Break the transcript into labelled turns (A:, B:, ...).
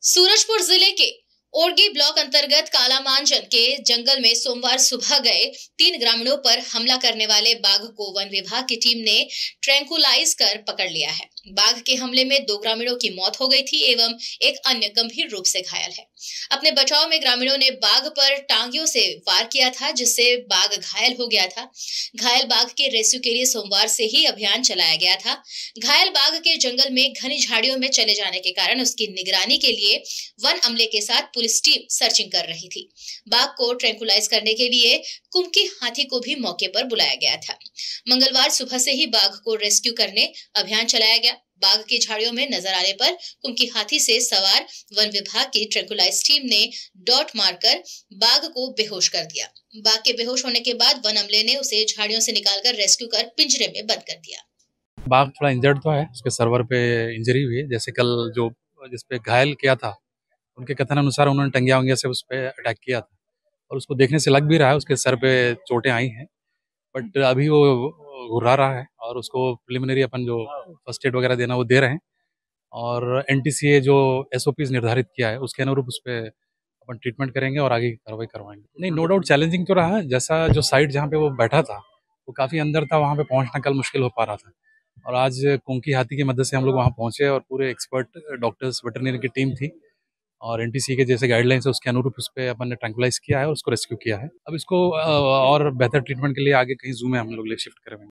A: सूरजपुर जिले के ओरगी ब्लॉक अंतर्गत कालामांजन के जंगल में सोमवार सुबह गए 3 ग्रामीणों पर हमला करने वाले बाघ को वन विभाग की टीम ने ट्रैंकुलाइज कर पकड़ लिया है। बाघ के हमले में 2 ग्रामीणों की मौत हो गई थी एवं एक अन्य गंभीर रूप से घायल है। अपने बचाव में ग्रामीणों ने बाघ पर टांगियों से वार किया था, जिससे बाघ घायल हो गया था। घायल बाघ के रेस्क्यू के लिए सोमवार से ही अभियान चलाया गया था। घायल बाघ के जंगल में घनी झाड़ियों में चले जाने के कारण उसकी निगरानी के लिए वन अमले के साथ पुलिस टीम सर्चिंग कर रही थी। बाघ को ट्रैंकुलाइज करने के लिए कुमकी हाथी को भी मौके पर बुलाया गया था। मंगलवार सुबह से ही बाघ को रेस्क्यू करने अभियान चलाया गया। बाघ की झाड़ियों में नजर आने पर कुमकी हाथी से सवार वन विभाग की ट्रैंकुलाइज टीम ने डॉट मारकर बाघ को बेहोश कर दिया। बाघ के बेहोश होने के बाद वन अमले ने उसे झाड़ियों से निकालकर रेस्क्यू कर पिंजरे में बंद कर दिया।
B: बाघ थोड़ा इंजर्ड तो है, उसके सर्वर पे इंजरी हुई है। जैसे कल जो जिसपे घायल किया था, उनके कथन अनुसार उन्होंने टंगिया वंगिया से उस पर अटैक किया था और उसको देखने से लग भी रहा है उसके सर पे चोटें आई हैं, बट अभी वो घुर्रा रहा है और उसको प्रिलिमिनरी अपन जो फर्स्ट एड वगैरह देना वो दे रहे हैं और एनटीसीए जो एसओपीज निर्धारित किया है उसके अनुरूप उस पर अपन ट्रीटमेंट करेंगे और आगे की कार्रवाई करवाएंगे। नहीं, नो डाउट चैलेंजिंग तो रहा। जैसा जो साइट जहाँ पे वो बैठा था वो काफ़ी अंदर था, वहाँ पे पहुँचना कल मुश्किल हो पा रहा था और आज कुंकी हाथी की मदद से हम लोग वहाँ पहुँचे और पूरे एक्सपर्ट डॉक्टर्स वेटरनरी की टीम थी और एनटीसी के जैसे गाइडलाइंस है उसके अनुरूप उस पर अपन ने ट्रैंकुलाइज किया है और उसको रेस्क्यू किया है। अब इसको और बेहतर ट्रीटमेंट के लिए आगे कहीं जू में हम लोग ले शिफ्ट करेंगे।